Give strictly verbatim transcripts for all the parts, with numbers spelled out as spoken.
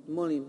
Molim.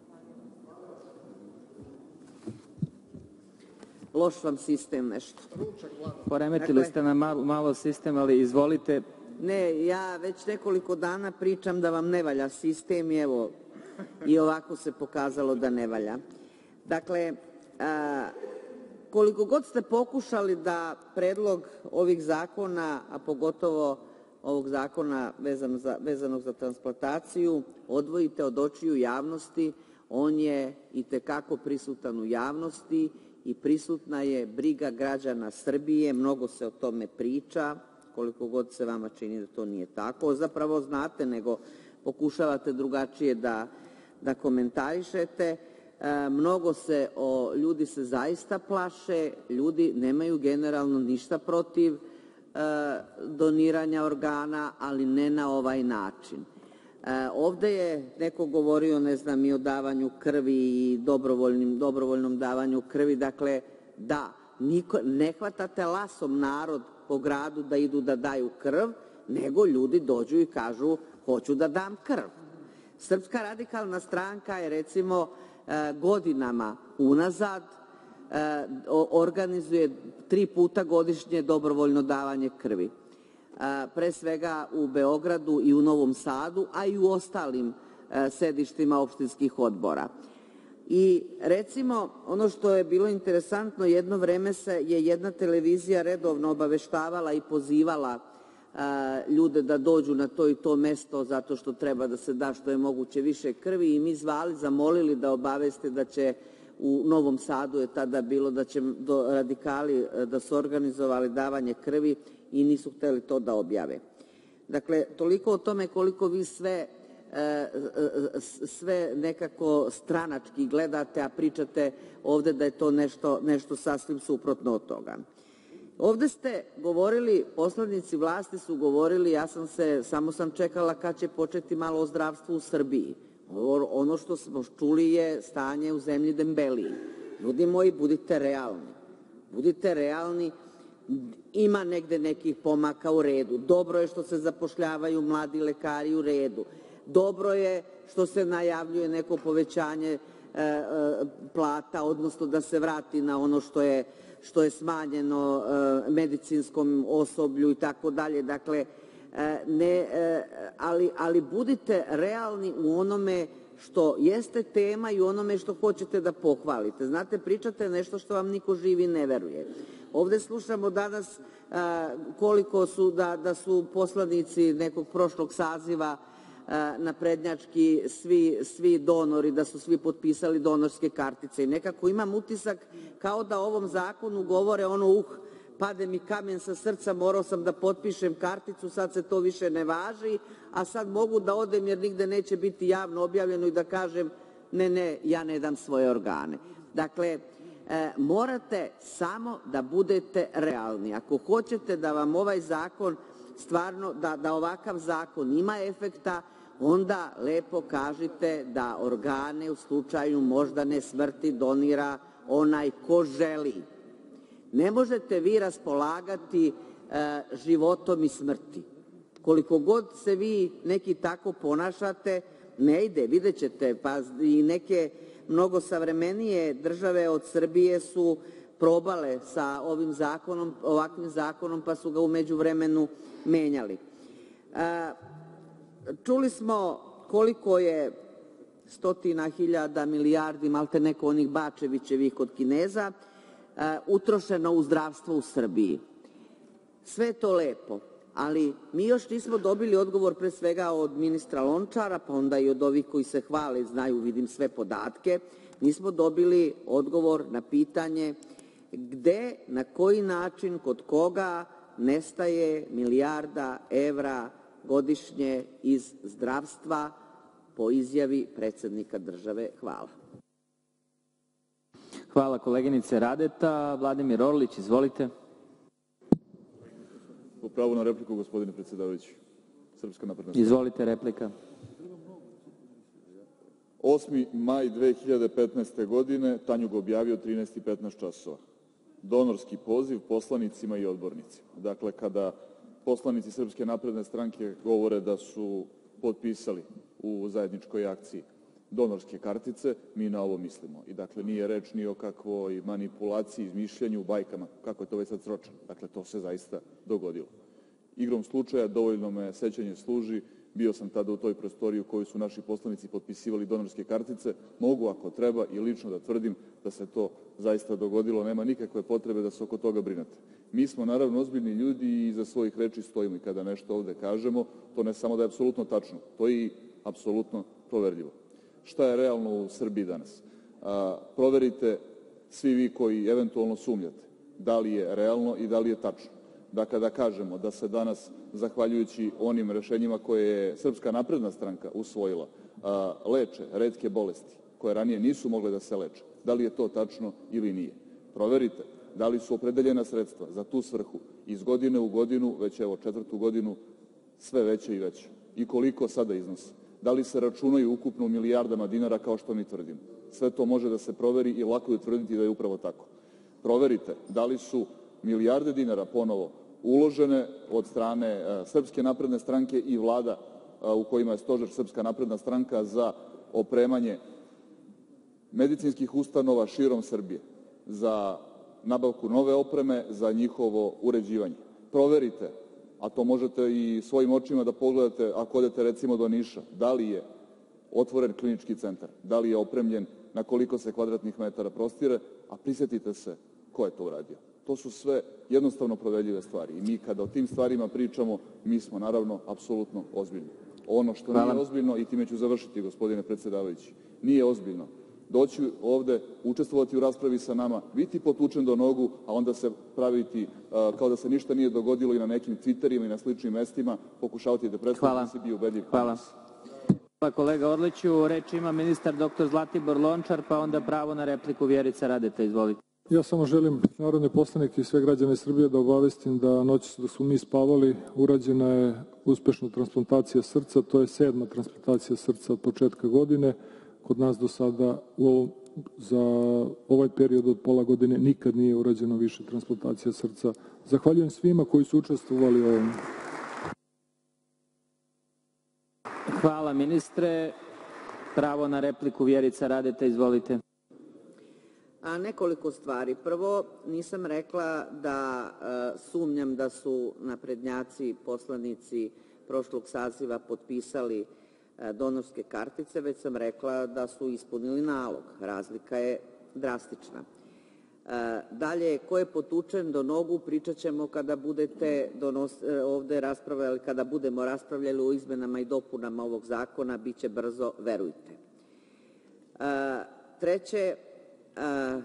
Loš vam sistem nešto. Poremetili ste nam malo sistem, ali izvolite. Ne, ja već nekoliko dana pričam da vam ne valja sistem i evo, i ovako se pokazalo da ne valja. Dakle, koliko god ste pokušali da predlog ovih zakona, a pogotovo ovog zakona vezanog za transplantaciju, odvojite od očiju javnosti, on je i te kako prisutan u javnosti i prisutna je briga građana Srbije, mnogo se o tome priča, koliko god se vama čini da to nije tako. Zapravo znate, nego pokušavate drugačije da komentarišete. Mnogo se, ljudi se zaista plaše, ljudi nemaju generalno ništa protiv doniranja organa, ali ne na ovaj način. Ovde je neko govorio, ne znam, i o davanju krvi i dobrovoljnom davanju krvi. Dakle, da, ne hvatate lasom narod po gradu da idu da daju krv, nego ljudi dođu i kažu hoću da dam krv. Srpska radikalna stranka je, recimo, godinama unazad organizuje tri puta godišnje dobrovoljno davanje krvi. Pre svega u Beogradu i u Novom Sadu, a i u ostalim sedištima opštinskih odbora. I recimo, ono što je bilo interesantno, jedno vreme je jedna televizija redovno obaveštavala i pozivala ljude da dođu na to i to mesto zato što treba da se da što je moguće više krvi i mi zvali, zamolili da obaveste da će u Novom Sadu je tada bilo da će radikali da su organizovali davanje krvi i nisu hteli to da objave. Dakle, toliko o tome koliko vi sve sve nekako stranački gledate, a pričate ovde da je to nešto sasvim suprotno od toga. Ovde ste govorili, poslanici vlasti su govorili, ja sam se, samo sam čekala kad će početi malo o zdravstvu u Srbiji. Ono što smo čuli je stanje u zemlji dembeliji. Ljudi moji, budite realni. Budite realni. Ima negde nekih pomaka, u redu. Dobro je što se zapošljavaju mladi lekari, u redu. Dobro je što se najavljuje neko povećanje plata, odnosno da se vrati na ono što je smanjeno medicinskom osoblju i tako dalje. Dakle, ali budite realni u onome što jeste tema i u onome što hoćete da pohvalite. Znate, pričate nešto što vam niko živi ne veruje. Ovde slušamo danas koliko su, da su poslanici nekog prošlog saziva naprednjački svi donori, da su svi potpisali donorske kartice i nekako imam utisak kao da o ovom zakonu govore ono uh, pade mi kamen sa srca, morao sam da potpišem karticu, sad se to više ne važi, a sad mogu da odem jer nigde neće biti javno objavljeno i da kažem ne, ne, ja ne dam svoje organe. Dakle, morate samo da budete realni. Ako hoćete da vam ovaj zakon stvarno, da ovakav zakon ima efekta, onda lepo kažite da organe u slučaju moždane smrti donira onaj ko želi. Ne možete vi raspolagati životom i smrti. Koliko god se vi neki tako ponašate, ne ide, vidjet ćete, pa i neke mnogo savremenije države od Srbije su probale sa ovim zakonom, ovakvim zakonom, pa su ga u međuvremenu menjali. Čuli smo koliko je stotina hiljada, milijardi, malte neko onih Bačevićevih kod Kineza, utrošeno u zdravstvo u Srbiji. Sve je to lepo, ali mi još nismo dobili odgovor pre svega od ministra Lončara, pa onda i od ovih koji se hvale, znaju, vidim sve podatke, nismo dobili odgovor na pitanje gde, na koji način, kod koga nestaje milijarda evra godišnje iz zdravstva po izjavi predsednika države. Hvala. Hvala, koleginice Radeta. Vladimir Orlić, izvolite. Po pravu na repliku, gospodine predsedavajući. Srpska napredna stranka. Izvolite, replika. osmi maj dve hiljade petnaeste. godine, Tanjug objavio trinaest i petnaest časova. Donorski poziv poslanicima i odbornicima. Dakle, kada poslanici Srpske napredne stranke govore da su potpisali u zajedničkoj akciji donorske kartice, mi na ovo mislimo. I dakle, nije reč ni o kakvoj manipulaciji, izmišljanju, bajkama, kako je to već sad sročeno. Dakle, to se zaista dogodilo. Igrom slučaja, dovoljno me sećanje služi, bio sam tada u toj prostoriji u kojoj su naši poslanici potpisivali donorske kartice, mogu ako treba i lično da tvrdim da se to zaista dogodilo, nema nikakve potrebe da se oko toga brinete. Mi smo naravno ozbiljni ljudi i iza svojih reči stojimo i kada nešto ovde kažemo, to ne samo da je apsolutno tačno, to je i apsolutno proverljivo. Šta je realno u Srbiji danas? A, proverite svi vi koji eventualno sumnjate da li je realno i da li je tačno. Da kada kažemo da se danas, zahvaljujući onim rešenjima koje je Srpska napredna stranka usvojila, a, leče retke bolesti koje ranije nisu mogle da se leče, da li je to tačno ili nije? Proverite da li su opredeljena sredstva za tu svrhu iz godine u godinu, već evo četvrtu godinu, sve veće i veće. I koliko sada iznose? Da li se računaju ukupno u milijardama dinara kao što mi tvrdimo? Sve to može da se proveri i lako je utvrditi da je upravo tako. Proverite da li su milijarde dinara ponovo uložene od strane uh, Srpske napredne stranke i vlada uh, u kojima je stožer Srpska napredna stranka za opremanje medicinskih ustanova širom Srbije, za nabavku nove opreme, za njihovo uređivanje. Proverite, a to možete i svojim očima da pogledate ako odete recimo do Niša, da li je otvoren klinički centar, da li je opremljen, na koliko se kvadratnih metara prostire, a prisjetite se ko je to uradio. To su sve jednostavno proverljive stvari i mi kada o tim stvarima pričamo, mi smo naravno apsolutno ozbiljni. Ono što Hvala. Nije ozbiljno, i time ću završiti, gospodine predsedavajući, nije ozbiljno doći ovde, učestvovati u raspravi sa nama, biti potučen do nogu, a onda se praviti uh, kao da se ništa nije dogodilo i na nekim Twitterima i na sličnim mestima, pokušavati da predstavite se bio ubedljiv. Hvala. Hvala kolega Orliću. Reč ima ministar doktor Zlatibor Lončar, pa onda pravo na repliku Vjerica Radeta. Izvolite. Ja samo želim narodne poslanike i sve građane Srbije da obavestim da noć dok smo mi spavali urađena je uspešna transplantacija srca, to je sedma transplantacija srca od početka godine. Kod nas do sada u ovom, za ovaj period od pola godine nikad nije urađeno više transplantacija srca. Zahvaljujem svima koji su učestvovali u ovom. Hvala ministre. Pravo na repliku Vjerica Radeta. Izvolite. A nekoliko stvari. Prvo, nisam rekla da e, sumnjam da su naprednjaci, poslanici prošlog saziva potpisali e, donorske kartice, već sam rekla da su ispunili nalog. Razlika je drastična. E, dalje, ko je potučen do nogu, pričat ćemo kada budete donos, e, ovde raspravljali, kada budemo raspravljali o izmenama i dopunama ovog zakona, bit će brzo, verujte. E, treće, Uh,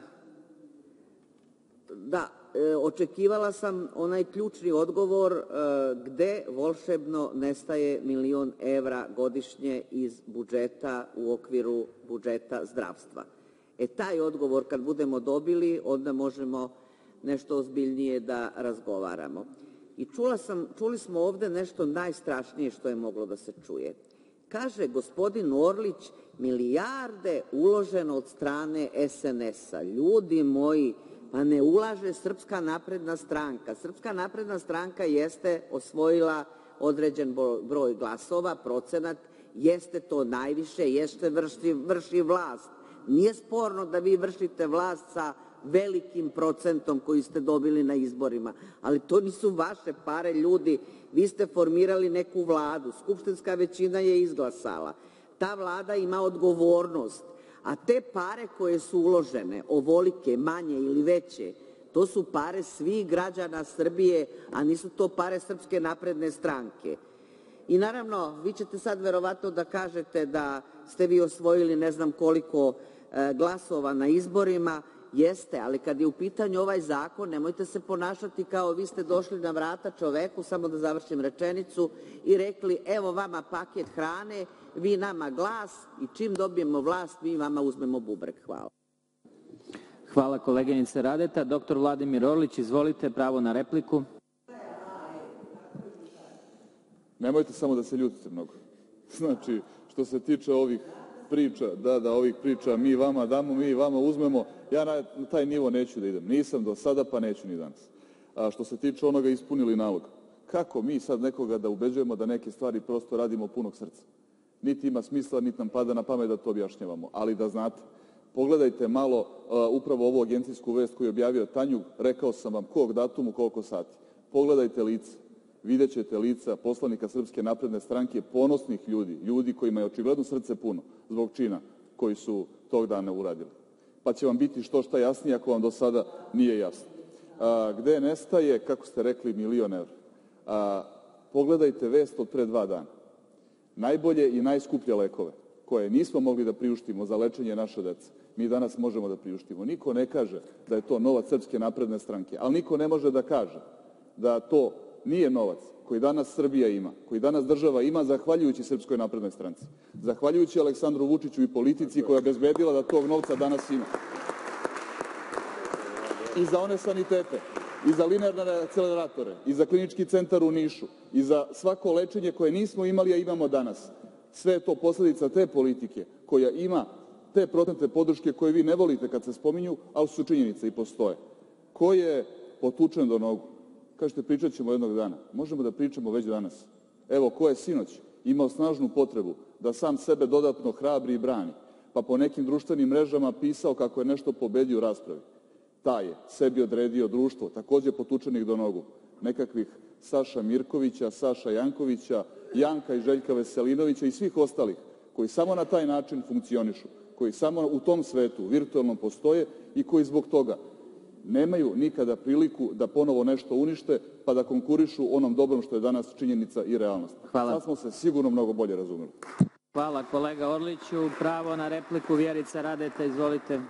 da, uh, očekivala sam onaj ključni odgovor uh, gde volšebno nestaje milion evra godišnje iz budžeta u okviru budžeta zdravstva. E taj odgovor kad budemo dobili, onda možemo nešto ozbiljnije da razgovaramo. I čula sam, čuli smo ovde nešto najstrašnije što je moglo da se čuje. Kaže gospodin Orlić, milijarde uloženo od strane es en es-a. Ljudi moji, pa ne ulaže Srpska napredna stranka. Srpska napredna stranka jeste osvojila određen broj glasova, procenat, jeste to najviše, jeste vrši, vrši vlast. Nije sporno da vi vršite vlast sa velikim procentom koji ste dobili na izborima, ali to nisu vaše pare, ljudi. Vi ste formirali neku vladu, skupštinska većina je izglasala. Ta vlada ima odgovornost, a te pare koje su uložene, ovolike, manje ili veće, to su pare svih građana Srbije, a nisu to pare Srpske napredne stranke. I naravno, vi ćete sad verovatno da kažete da ste vi osvojili ne znam koliko e, glasova na izborima. Jeste, ali kad je u pitanju ovaj zakon, nemojte se ponašati kao vi ste došli na vrata čoveku, samo da završim rečenicu, i rekli evo vama paket hrane, vi nama glas i čim dobijemo vlast, mi vama uzmemo bubreg. Hvala. Hvala koleginice Radeta. Doktor Vladimir Orlić, izvolite, pravo na repliku. Nemojte samo da se ljutite mnogo. Znači, što se tiče ovih priča, da, da, ovih priča, mi vama damo, mi vama uzmemo, ja na, na taj nivo neću da idem. Nisam do sada, pa neću ni danas. A što se tiče onoga ispunili nalog, kako mi sad nekoga da ubeđujemo da neke stvari prosto radimo punog srca? Niti ima smisla, niti nam pada na pamet da to objašnjavamo. Ali da znate, pogledajte malo upravo ovu agencijsku vest koju je objavio Tanjug, rekao sam vam kog datumu, koliko sati. Pogledajte lica, vidjet ćete lica poslanika Srpske napredne stranke, ponosnih ljudi, ljudi kojima je očigledno srce puno zbog čina koji su tog dana uradili. Pa će vam biti što šta jasnije ako vam do sada nije jasno. A, gde nestaje, kako ste rekli, milion evra? A, pogledajte vest od pre dva dana. Najbolje i najskuplje lekove koje nismo mogli da priuštimo za lečenje naše dece, mi danas možemo da priuštimo. Niko ne kaže da je to novac Srpske napredne stranke, ali niko ne može da kaže da to nije novac koji danas Srbija ima, koji danas država ima zahvaljujući Srpskoj naprednoj stranci, zahvaljujući Aleksandru Vučiću i politici koja je obezbedila da tog novca danas ima. I za one sanitete, i za linearne akceleratore, i za klinički centar u Nišu, i za svako lečenje koje nismo imali, a imamo danas. Sve je to posledica te politike koja ima te procente podrške koje vi ne volite kad se spominju, ali su činjenice i postoje. Ko je potučen do nogu? Kažete, pričat ćemo jednog dana. Možemo da pričamo već danas. Evo, ko je sinoć imao snažnu potrebu da sam sebe dodatno hrabri i brani, pa po nekim društvenim mrežama pisao kako je nešto pobedio u raspravi. Taj je sebi odredio društvo, takođe potučenih do nogu, nekakvih Saša Mirkovića, Saša Jankovića, Janka i Željka Veselinovića i svih ostalih koji samo na taj način funkcionišu, koji samo u tom svetu virtualnom postoje i koji zbog toga nemaju nikada priliku da ponovo nešto unište pa da konkurišu onom dobrom što je danas činjenica i realnost. Hvala. Sad smo se sigurno mnogo bolje razumeli. Hvala kolega Orliću. Pravo na repliku Vjerica Radeta, izvolite.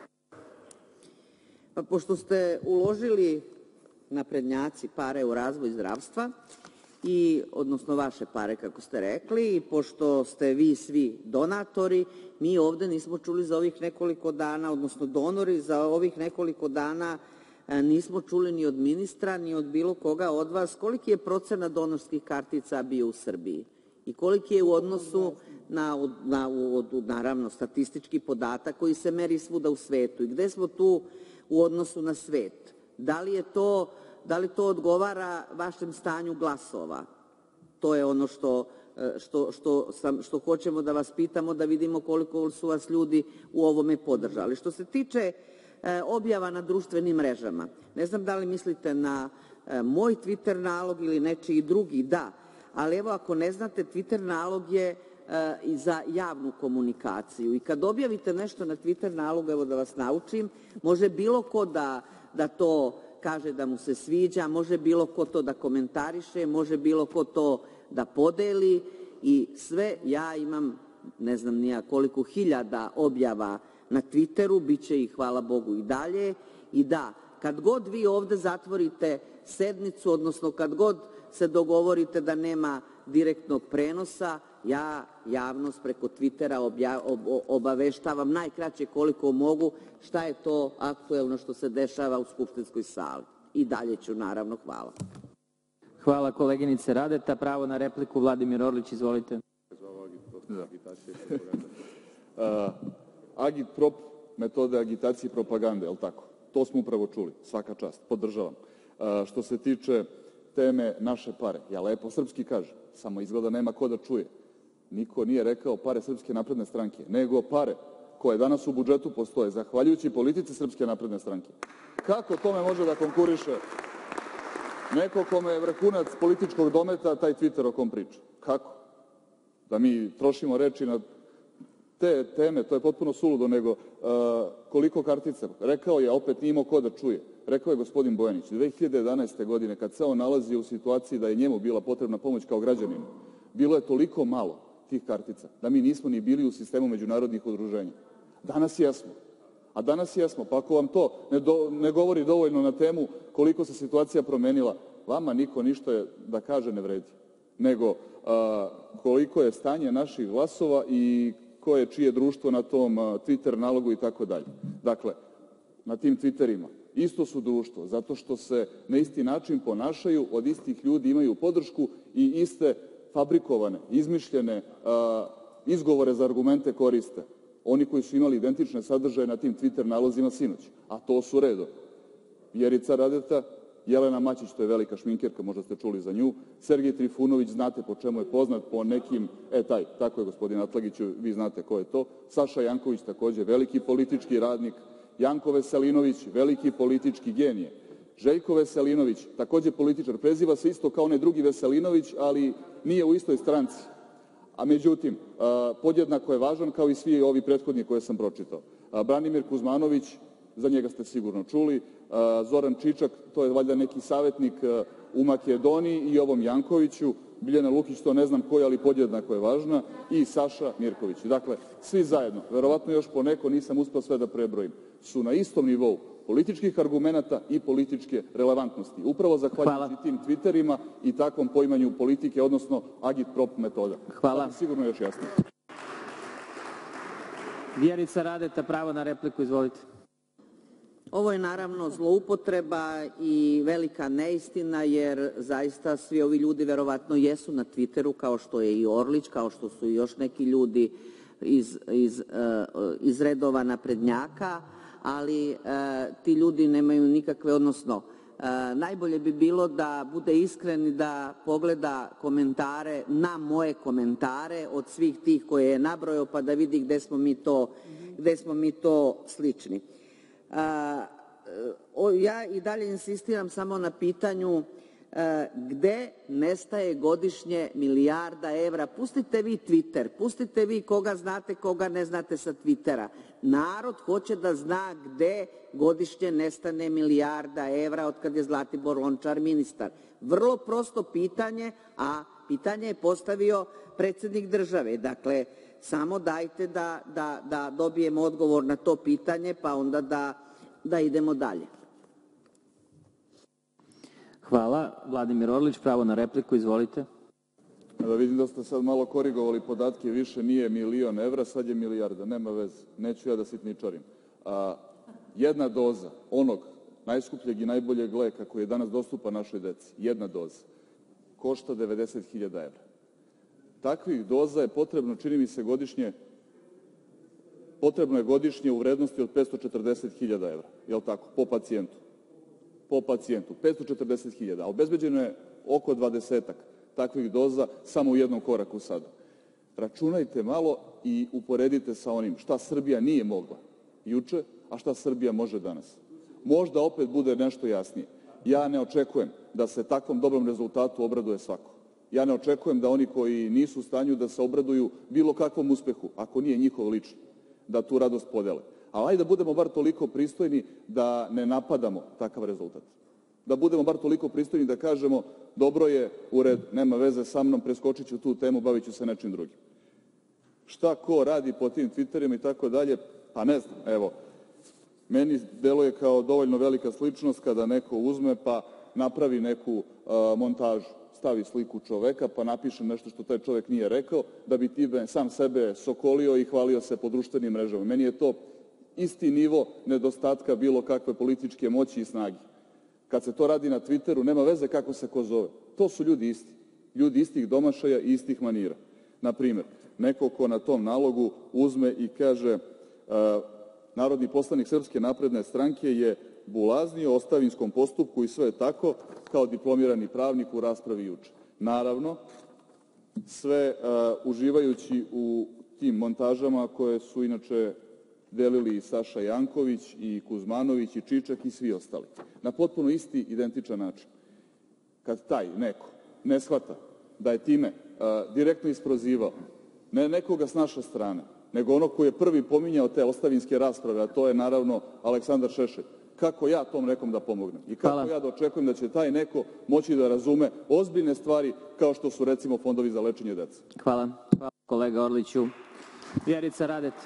Pa pošto ste uložili naprednjaci pare u razvoj zdravstva, i, odnosno vaše pare, kako ste rekli, i pošto ste vi svi donatori, mi ovde nismo čuli za ovih nekoliko dana, odnosno donori za ovih nekoliko dana, nismo čuli ni od ministra, ni od bilo koga od vas, koliki je procenat donorskih kartica bio u Srbiji i koliki je u odnosu na, na u, naravno, statistički podatak koji se meri svuda u svetu i gde smo tu u odnosu na svet. Da li je to, da li to odgovara vašem stanju glasova? To je ono što, što, što, sam, što hoćemo da vas pitamo, da vidimo koliko su vas ljudi u ovome podržali. Što se tiče e, objava na društvenim mrežama, ne znam da li mislite na e, moj Twitter nalog ili nečiji drugi, da, ali evo ako ne znate, Twitter nalog je e, i za javnu komunikaciju i kad objavite nešto na Twitter nalogu, evo da vas naučim, može bilo ko da, da to kaže da mu se sviđa, može bilo ko to da komentariše, može bilo ko to da podeli i sve, ja imam ne znam nija koliko hiljada objava na Twitteru, bit će ih hvala Bogu i dalje, i da, kad god vi ovde zatvorite sednicu, odnosno kad god se dogovorite da nema direktnog prenosa, ja javnost preko Twittera obja, ob, obaveštavam najkraće koliko mogu šta je to aktuelno što se dešava u skupštinskoj sali. I dalje ću, naravno. Hvala. Hvala koleginice Radeta. Pravo na repliku Vladimir Orlić, izvolite. Da. uh, Agitprop, metode agitacije i propagande, je li tako? To smo upravo čuli, svaka čast, podržavam. Uh, što se tiče teme naše pare, ja lepo srpski kažem, samo izgleda nema ko da čuje. Niko nije rekao pare Srpske napredne stranke, nego pare koje danas u budžetu postoje, zahvaljujući politici Srpske napredne stranke. Kako tome može da konkuriše neko kome je vrhunac političkog dometa taj Twitter o kom priča? Kako? Da mi trošimo reči na te teme, to je potpuno suludo, nego uh, koliko kartica? Rekao je, opet nije imao ko da čuje, rekao je gospodin Bojanić, dve hiljade jedanaeste. godine, kad se on nalazi u situaciji da je njemu bila potrebna pomoć kao građaninu, bilo je toliko malo tih kartica, da mi nismo ni bili u sistemu međunarodnih udruženja. Danas jesmo. A danas jesmo. Pa ako vam to ne, do, ne govori dovoljno na temu koliko se situacija promenila, vama niko ništa da kaže ne vredi. Nego a, koliko je stanje naših glasova i ko je čije društvo na tom a, Twitter nalogu i tako dalje. Dakle, na tim Twitterima isto su društvo, zato što se na isti način ponašaju, od istih ljudi imaju podršku i iste fabrikovane, izmišljene a, izgovore za argumente koriste. Oni koji su imali identične sadržaje na tim Twitter nalozima sinoć, a to su redom Vjerica Radeta, Jelena Maćić, to je velika šminkerka, možda ste čuli za nju. Sergej Trifunović, znate po čemu je poznat, po nekim, e taj, tako je gospodin Atlagiću, vi znate ko je to. Saša Janković, takođe veliki politički radnik. Janko Veselinović, veliki politički genije. Željko Veselinović, takođe političar, preziva se isto kao onaj drugi Veselinović, ali nije u istoj stranci. A međutim, podjednako je važan kao i svi ovi prethodni koje sam pročitao. Branimir Kuzmanović, za njega ste sigurno čuli, Zoran Čičak, to je valjda neki savetnik u Makedoniji i ovom Jankoviću, Biljana Lukić, to ne znam koji, ali podjednako je važna, i Saša Mirković. Dakle, svi zajedno, verovatno još po neko, nisam uspeo sve da prebrojim, su na istom nivou političkih argumenata i političke relevantnosti. Upravo zahvaljujući tim Twitterima i takvom poimanju politike, odnosno agitprop metoda. Hvala. Sigurno još jasno. Vjerica Radeta, pravo na repliku, izvolite. Ovo je naravno zloupotreba i velika neistina, jer zaista svi ovi ljudi verovatno jesu na Twitteru, kao što je i Orlić, kao što su i još neki ljudi iz, iz, iz redova naprednjaka, ali ti ljudi nemaju nikakve, odnosno najbolje bi bilo da bude iskren i da pogleda komentare na moje komentare od svih tih koje je nabrojao, pa da vidi gde smo mi to, gde smo mi to slični. Ja i dalje insistiram samo na pitanju gde nestaje godišnje milijarda evra. Pustite vi Twitter, pustite vi koga znate, koga ne znate sa Twittera. Narod hoće da zna gde godišnje nestane milijarda evra od kad je Zlatibor Lončar ministar. Vrlo prosto pitanje, a pitanje je postavio predsednik države. Dakle, samo dajte da, da, da dobijemo odgovor na to pitanje, pa onda da, da idemo dalje. Hvala. Vladimir Orlić, pravo na repliku, izvolite. Da vidim da ste sad malo korigovali podatke, više nije milion evra, sad je milijarda, nema veze, neću ja da sitničarim. A, jedna doza onog najskupljeg i najboljeg leka koji je danas dostupan našoj deci, jedna doza, košta devedeset hiljada evra. Takvih doza je potrebno, čini mi se, godišnje, potrebno je godišnje u vrednosti od petsto četrdeset hiljada evra, je li tako, po pacijentu. Po pacijentu, petsto četrdeset hiljada, a obezbeđeno je oko dvadesetak takvih doza samo u jednom koraku sada. Računajte malo i uporedite sa onim šta Srbija nije mogla juče, a šta Srbija može danas. Možda opet bude nešto jasnije. Ja ne očekujem da se takvom dobrom rezultatu obraduje svako. Ja ne očekujem da oni koji nisu u stanju da se obraduju bilo kakvom uspehu, ako nije njihov lični, da tu radost podele. Ali ajde da budemo bar toliko pristojni da ne napadamo takav rezultat. Da budemo bar toliko pristojni da kažemo dobro je, u red, nema veze sa mnom, preskočit ću tu temu, bavit ću se nečim drugim. Šta ko radi po tim Twitterima i tako dalje, pa ne znam, evo, meni deluje kao dovoljno velika sličnost kada neko uzme pa napravi neku uh, montažu, stavi sliku čoveka pa napiše nešto što taj čovek nije rekao, da bi time sam sebe sokolio i hvalio se po društvenim mrežama. Meni je to isti nivo nedostatka bilo kakve političke moći i snage. Kad se to radi na Twitteru, nema veze kako se ko zove. To su ljudi isti. Ljudi istih domašaja i istih manira. Na primer, neko ko na tom nalogu uzme i kaže uh, narodni poslanik Srpske napredne stranke je bulaznio o ostavinskom postupku i sve je tako kao diplomirani pravnik u raspravi juče. Naravno, sve uh, uživajući u tim montažama koje su inače delili i Saša Janković, i Kuzmanović, i Čičak i svi ostali. Na potpuno isti, identičan način. Kad taj neko ne shvata da je time uh, direktno isprozivao ne nekoga s naše strane, nego ono koji je prvi pominjao te ostavinske rasprave, a to je naravno Aleksandar Šešelj, kako ja tom nekom da pomognem i kako Hvala. Ja da očekujem da će taj neko moći da razume ozbiljne stvari kao što su recimo fondovi za lečenje dece. Hvala. Hvala kolega Orliću. Vjerica Radeta.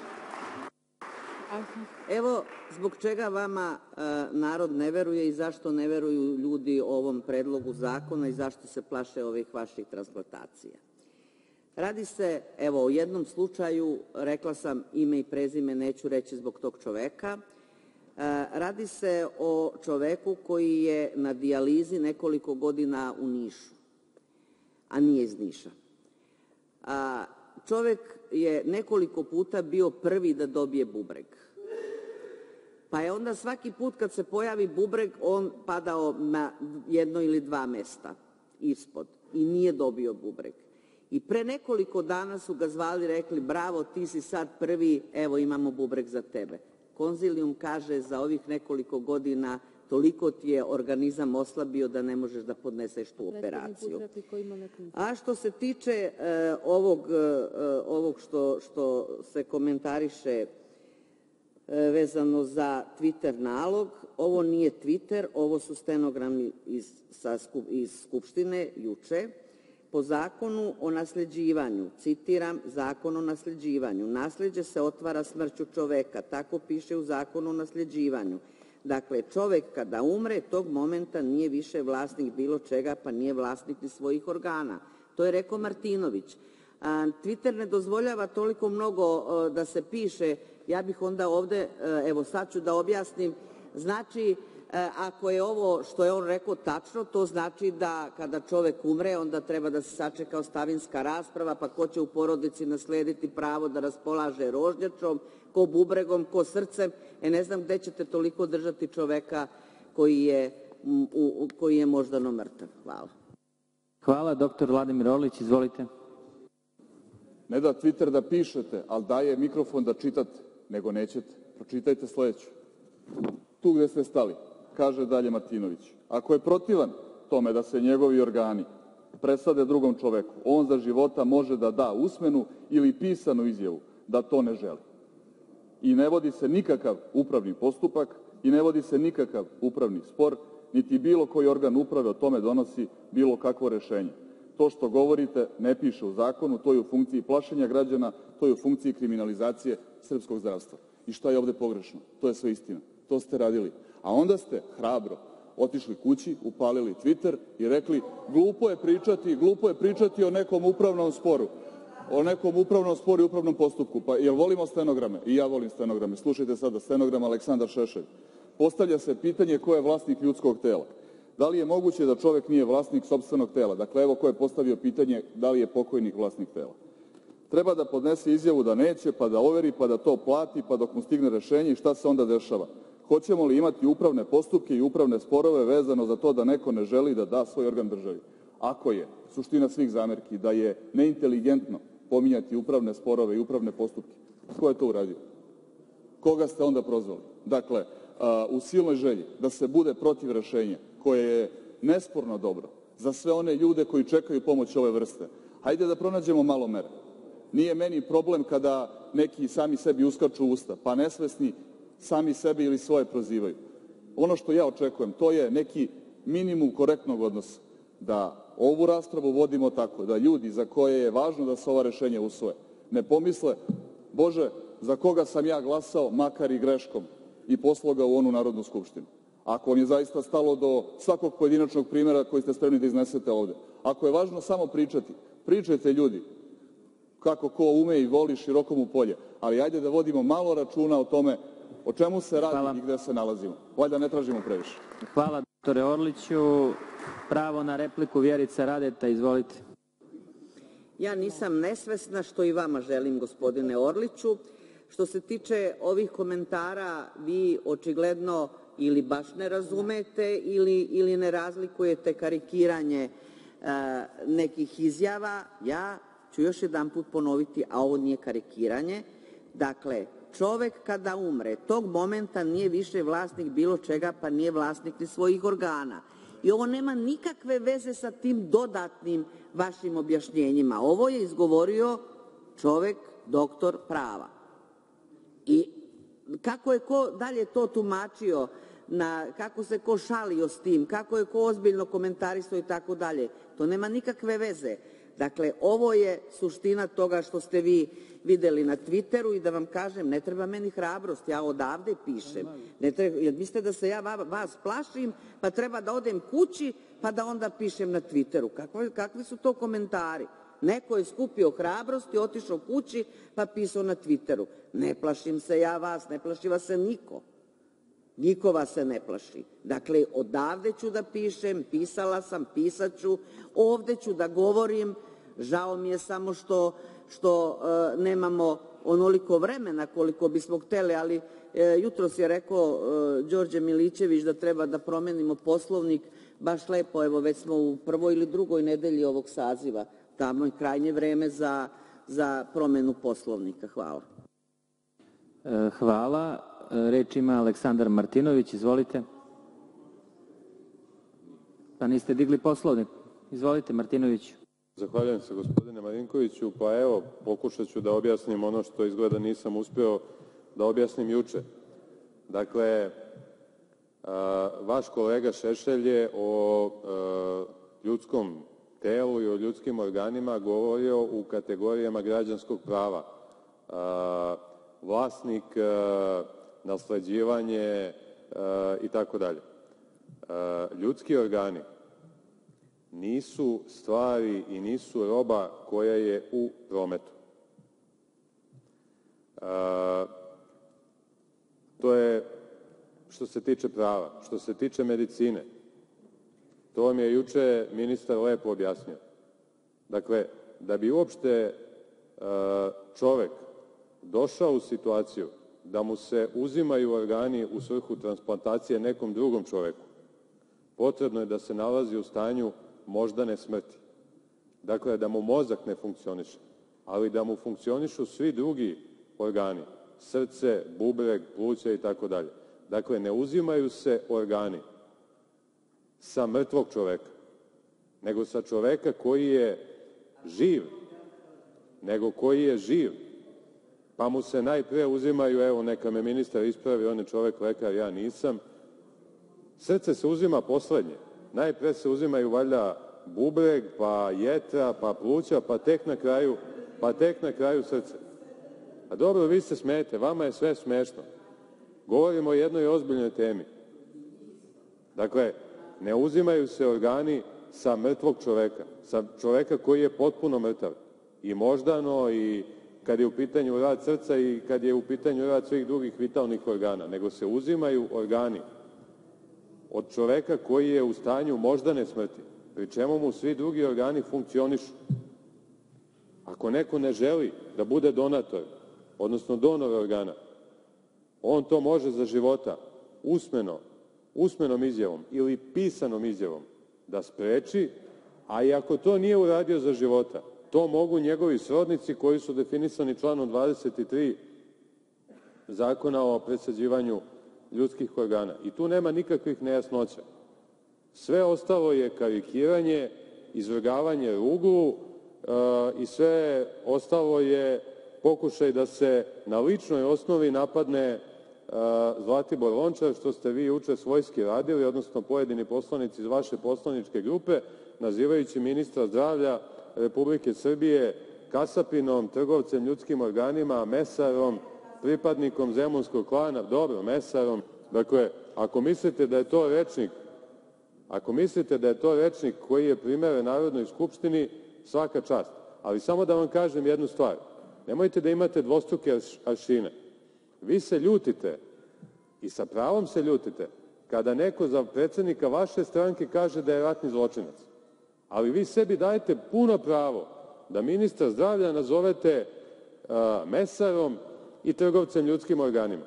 Evo zbog čega vama uh, narod ne veruje i zašto ne veruju ljudi ovom predlogu zakona i zašto se plaše ovih vaših transplantacija. Radi se, evo, o jednom slučaju, rekla sam ime i prezime, neću reći zbog tog čoveka, uh, radi se o čoveku koji je na dijalizi nekoliko godina u Nišu, a nije iz Niša. Uh, čovek je nekoliko puta bio prvi da dobije bubreg. Pa je onda svaki put kad se pojavi bubreg, on padao na jedno ili dva mesta ispod i nije dobio bubreg. I pre nekoliko dana su ga zvali i rekli, bravo, ti si sad prvi, evo imamo bubreg za tebe. Konzilijum kaže za ovih nekoliko godina toliko ti je organizam oslabio da ne možeš da podneseš tu operaciju. A što se tiče uh, ovog, uh, ovog što, što se komentariše uh, vezano za Twitter nalog, ovo nije Twitter, ovo su stenogrami iz, sa, iz Skupštine juče. Po zakonu o nasleđivanju, citiram Zakon o nasleđivanju, nasleđe se otvara smrću čoveka, tako piše u Zakonu o nasleđivanju. Dakle, čovek kada umre, tog momenta nije više vlasnik bilo čega, pa nije vlasnik ni svojih organa. To je rekao Martinović. A, Twitter ne dozvoljava toliko mnogo a, da se piše, ja bih onda ovde, a, evo sad ću da objasnim, znači, ako je ovo što je on rekao tačno, to znači da kada čovek umre, onda treba da se sačeka ostavinska rasprava, pa ko će u porodici naslediti pravo da raspolaže rožnjačom, ko bubregom, ko srcem. E ne znam gde ćete toliko držati čoveka koji je, u, koji je moždano mrtav. Hvala. Hvala. Doktor Vladimir Orlić, izvolite. Ne da Twitter da pišete, ali daje mikrofon da čitate, nego nećete. Pročitajte sledeću. Tu gde ste stali. Kaže dalje Martinović, ako je protivan tome da se njegovi organi presade drugom čoveku, on za života može da da usmenu ili pisanu izjavu da to ne želi. I ne vodi se nikakav upravni postupak i ne vodi se nikakav upravni spor, niti bilo koji organ uprave o tome donosi bilo kakvo rešenje. To što govorite ne piše u zakonu, to je u funkciji plašenja građana, to je u funkciji kriminalizacije srpskog zdravstva. I šta je ovde pogrešno? To je sve istina. To ste radili. A onda ste hrabro otišli kući, upalili Twitter i rekli glupo je pričati, glupo je pričati o nekom upravnom sporu, o nekom upravnom sporu i upravnom postupku. Pa jel volimo stenograme? I ja volim stenograme. Slušajte sada stenogram Aleksandar Šešelj. Postavlja se pitanje ko je vlasnik ljudskog tela. Da li je moguće da čovek nije vlasnik sopstvenog tela? Dakle, evo ko je postavio pitanje da li je pokojnik vlasnik tela. Treba da podnese izjavu da neće, pa da overi, pa da to plati, pa dok mu stigne rešenje i šta se onda dešava? Hoćemo li imati upravne postupke i upravne sporove vezano za to da neko ne želi da da svoj organ državi? Ako je suština svih zamerki da je neinteligentno pominjati upravne sporove i upravne postupke, ko je to uradio? Koga ste onda prozvali? Dakle, u silnoj želji da se bude protiv rešenja koje je nesporno dobro za sve one ljude koji čekaju pomoć ove vrste, hajde da pronađemo malo mere. Nije meni problem kada neki sami sebi uskaču u usta, pa nesvesni sami sebe ili svoje prozivaju. Ono što ja očekujem, to je neki minimum korektnog odnosa, da ovu raspravu vodimo tako, da ljudi za koje je važno da se ova rešenja usvoje, ne pomisle, Bože, za koga sam ja glasao, makar i greškom, i poslao ga u onu Narodnu skupštinu. Ako vam je zaista stalo do svakog pojedinačnog primera koji ste spremni da iznesete ovde, ako je važno samo pričati, pričajte ljudi, kako ko ume i voli, široko mu polje, ali ajde da vodimo malo računa o tome o čemu se radi Hvala. I gde se nalazimo. Valjda ne tražimo previše. Hvala, doktore Orliću. Pravo na repliku Vjerica Radeta, izvolite. Ja nisam nesvesna, što i vama želim, gospodine Orliću. Što se tiče ovih komentara, vi očigledno ili baš ne razumete ili, ili ne razlikujete karikiranje uh, nekih izjava. Ja ću još jedan put ponoviti, a ovo nije karikiranje. Dakle, čovek kada umre, tog momenta nije više vlasnik bilo čega, pa nije vlasnik ni svojih organa. I ovo nema nikakve veze sa tim dodatnim vašim objašnjenjima. Ovo je izgovorio čovek, doktor prava. I kako je ko dalje to tumačio, na, kako se ko šalio s tim, kako je ko ozbiljno komentarisao i tako dalje, to nema nikakve veze. Dakle, ovo je suština toga što ste vi videli na Twitteru i da vam kažem, ne treba meni hrabrost, ja odavde pišem. Ne treba, jer mislite da se ja vas plašim, pa treba da odem kući, pa da onda pišem na Twitteru. Kakvi, kakvi su to komentari? Neko je skupio hrabrost i otišao kući, pa pisao na Twitteru. Ne plašim se ja vas, ne plaši vas se niko. Niko vas se ne plaši. Dakle, odavde ću da pišem, pisala sam, pisat ću, ovde ću da govorim. Žao mi je samo što, što uh, nemamo onoliko vremena koliko bismo hteli, ali jutros je rekao Đorđe Milićević da treba da promenimo Poslovnik, baš lepo, evo već smo u prvoj ili drugoj nedelji ovog saziva, tamo je krajnje vreme za, za promenu Poslovnika. Hvala. Hvala. Reč ima Aleksandar Martinović, izvolite. Pa niste digli Poslovnik. Izvolite, Martinoviću. Zahvaljujem se, gospodine Marinkoviću. Pa evo, pokušat ću da objasnim ono što izgleda nisam uspeo da objasnim juče. Dakle, vaš kolega Šešelj je o ljudskom telu i o ljudskim organima govorio u kategorijama građanskog prava. Vlasnik, nasleđivanje i tako dalje. Ljudski organi nisu stvari i nisu roba koja je u prometu. To je što se tiče prava. Što se tiče medicine, to vam je juče ministar lepo objasnio. Dakle, da bi uopšte čovek došao u situaciju da mu se uzimaju organi u svrhu transplantacije nekom drugom čoveku, potrebno je da se nalazi u stanju moždane smrti. Dakle, da mu mozak ne funkcioniše, ali da mu funkcionišu svi drugi organi, srce, bubreg, pluća i tako dalje. Dakle, ne uzimaju se organi sa mrtvog čoveka, nego sa čoveka koji je živ, nego koji je živ, pa mu se najpre uzimaju, evo neka me ministar ispravi, on je čovek lekar, ja nisam, srce se uzima poslednje, najpre se uzimaju valjda bubreg, pa jetra, pa pluća, pa tek na kraju, pa tek na kraju srce. A dobro, vi se smejete, vama je sve smešno. Govorimo o jednoj ozbiljnoj temi. Dakle, ne uzimaju se organi sa mrtvog čoveka, sa čoveka koji je potpuno mrtav. I moždano, i kad je u pitanju rad srca, i kad je u pitanju rad svih drugih vitalnih organa, nego se uzimaju organi od čoveka koji je u stanju moždane smrti, pri čemu mu svi drugi organi funkcionišu. Ako neko ne želi da bude donator, odnosno donor organa, on to može za života usmeno, usmenom izjavom ili pisanom izjavom da spreči, a i ako to nije uradio za života, to mogu njegovi srodnici koji su definisani članom dvadeset tri Zakona o presađivanju ljudskih organa. I tu nema nikakvih nejasnoća. Sve ostalo je karikiranje, izvrgavanje ruglu e, i sve ostalo je pokušaj da se na ličnoj osnovi napadne e, Zlatibor Lončar, što ste vi juče svojski radili, odnosno pojedini poslanici iz vaše poslaničke grupe, nazivajući ministra zdravlja Republike Srbije kasapinom, trgovcem ljudskim organima, mesarom, pripadnikom zemunskog klana, dobro, mesarom. Dakle, ako mislite da je to rečnik, ako mislite da je to rečnik koji je primeren Narodnoj skupštini, svaka čast. Ali samo da vam kažem jednu stvar. Nemojte da imate dvostruke aršine. Vi se ljutite, i sa pravom se ljutite, kada neko za predsednika vaše stranke kaže da je ratni zločinac. Ali vi sebi dajete puno pravo da ministra zdravlja nazovete uh, mesarom i trgovcem ljudskim organima.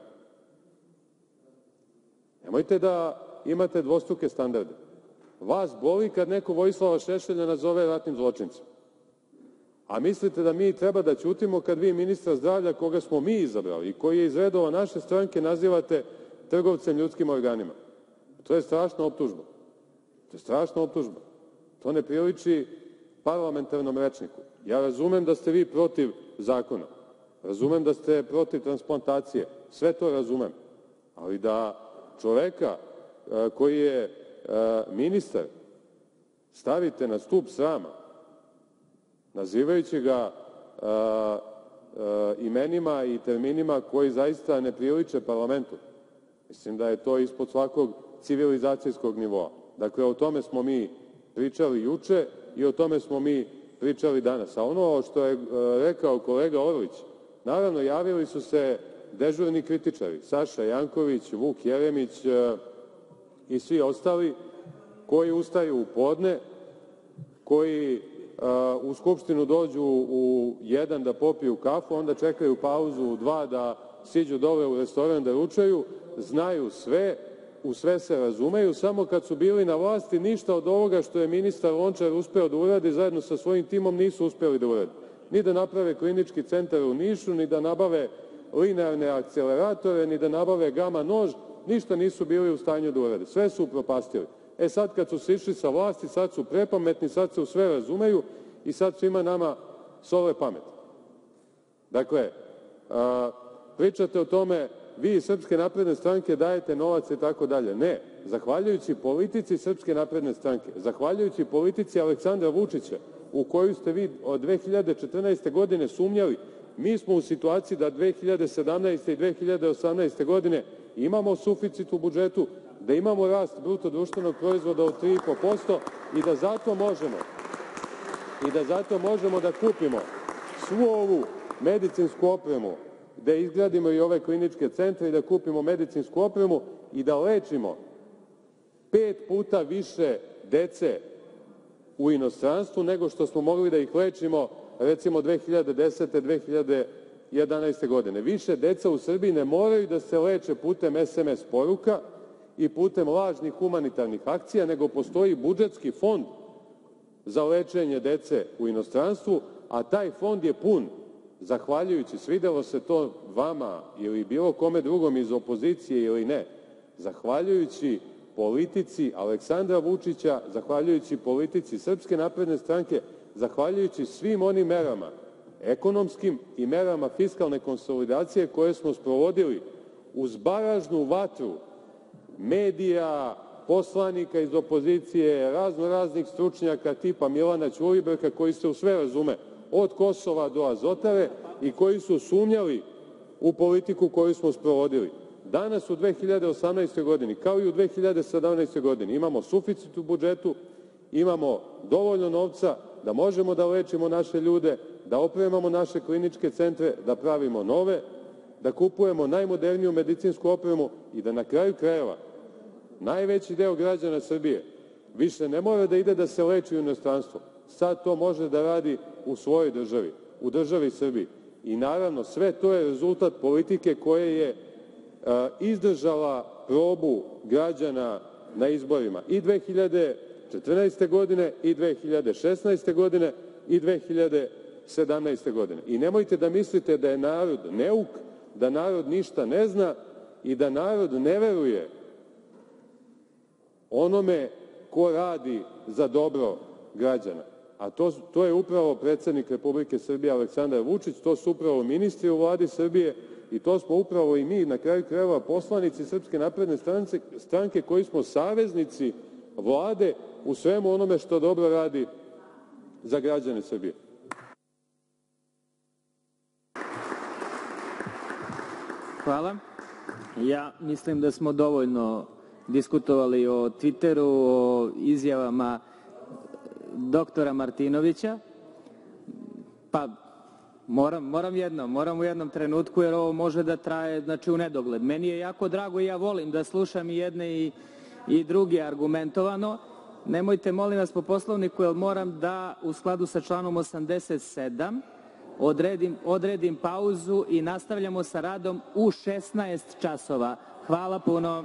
Nemojte da imate dvostruke standarde. Vas boli kad neko Vojislava Šešelja nazove ratnim zločincem. A mislite da mi treba da ćutimo kad vi ministra zdravlja, koga smo mi izabrali i koji je iz redova naše stranke, nazivate trgovcem ljudskim organima. To je strašna optužba. To je strašna optužba. To ne priliči parlamentarnom rečniku. Ja razumem da ste vi protiv zakona. Razumem da ste protiv transplantacije. Sve to razumem. Ali da čoveka koji je ministar stavite na stup srama, nazivajući ga a, a, imenima i terminima koji zaista ne priliče parlamentu. Mislim da je to ispod svakog civilizacijskog nivoa. Dakle, o tome smo mi pričali juče i o tome smo mi pričali danas. A ono što je a, rekao kolega Orlić, naravno, javili su se dežurni kritičari, Saša Janković, Vuk Jeremić a, i svi ostali koji ustaju u podne, koji u Skupštinu dođu u jedan da popiju kafu, onda čekaju pauzu u dva da siđu dole u restoran da ručaju, znaju sve, u sve se razumeju, samo kad su bili na vlasti ništa od ovoga što je ministar Lončar uspeo da uradi zajedno sa svojim timom nisu uspeli da uradi. Ni da naprave klinički centar u Nišu, ni da nabave linearne akceleratore, ni da nabave gama nož, ništa nisu bili u stanju da urade. Sve su upropastili. E sad kad su se išli sa vlasti, sad su prepametni, sad se u sve razumeju i sad svima nama sole pamet. Dakle, a, pričate o tome, vi iz Srpske napredne stranke dajete novac i tako dalje. Ne, zahvaljujući politici Srpske napredne stranke, zahvaljujući politici Aleksandra Vučića, u koju ste vi od dve hiljade četrnaeste. godine sumnjali, mi smo u situaciji da dve hiljade sedamnaeste. i dve hiljade osamnaeste. godine imamo suficit u budžetu, da imamo rast bruto društvenog proizvoda od tri i po posto i da zato možemo i da zato možemo da kupimo svu ovu medicinsku opremu, da izgradimo i ove kliničke centre i da kupimo medicinsku opremu i da lečimo pet puta više dece u inostranstvu nego što smo mogli da ih lečimo recimo dve hiljade desete. dve hiljade jedanaeste. godine. Više deca u Srbiji ne moraju da se leče putem es em es poruka i putem lažnih humanitarnih akcija, nego postoji budžetski fond za lečenje dece u inostranstvu, a taj fond je pun, zahvaljujući, svidelo se to vama ili bilo kome drugom iz opozicije ili ne, zahvaljujući politici Aleksandra Vučića, zahvaljujući politici Srpske napredne stranke, zahvaljujući svim onim merama, ekonomskim i merama fiskalne konsolidacije koje smo sprovodili uz baražnu vatru medija, poslanika iz opozicije, razno raznih stručnjaka tipa Milana Ćulibrka koji se u sve razume, od Kosova do Azotare i koji su sumnjali u politiku koju smo sprovodili. Danas u dve hiljade osamnaestoj. godini, kao i u dve hiljade sedamnaestoj. godini, imamo suficit u budžetu, imamo dovoljno novca da možemo da lečimo naše ljude, da opremamo naše kliničke centre, da pravimo nove, da kupujemo najmoderniju medicinsku opremu i da na kraju krajeva najveći deo građana Srbije više ne mora da ide da se leči u inostranstvo. Sad to može da radi u svojoj državi, u državi Srbiji. I naravno, sve to je rezultat politike koja je a, izdržala probu građana na izborima i dve hiljade četrnaeste. godine, i dve hiljade šesnaeste. godine, i dve hiljade sedamnaeste. godine. I nemojte da mislite da je narod neuk, da narod ništa ne zna i da narod ne veruje onome ko radi za dobro građana. A to, to je upravo predsednik Republike Srbije Aleksandar Vučić, to su upravo ministri u Vladi Srbije i to smo upravo i mi, na kraju krajeva, poslanici Srpske napredne stranke koji smo saveznici Vlade u svemu onome što dobro radi za građane Srbije. Hvala. Ja mislim da smo dovoljno diskutovali o Twitteru, o izjavama doktora Martinovića. Pa moram, moram jedno, moram u jednom trenutku, jer ovo može da traje, znači, u nedogled. Meni je jako drago i ja volim da slušam i jedne i, i druge argumentovano. Nemojte, molim vas, po Poslovniku, jer moram da u skladu sa članom osamdeset sedam odredim, odredim pauzu i nastavljamo sa radom u šesnaest časova. Hvala puno.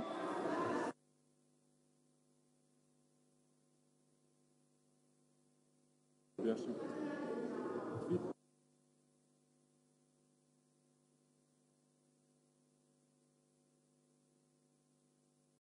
Jasno.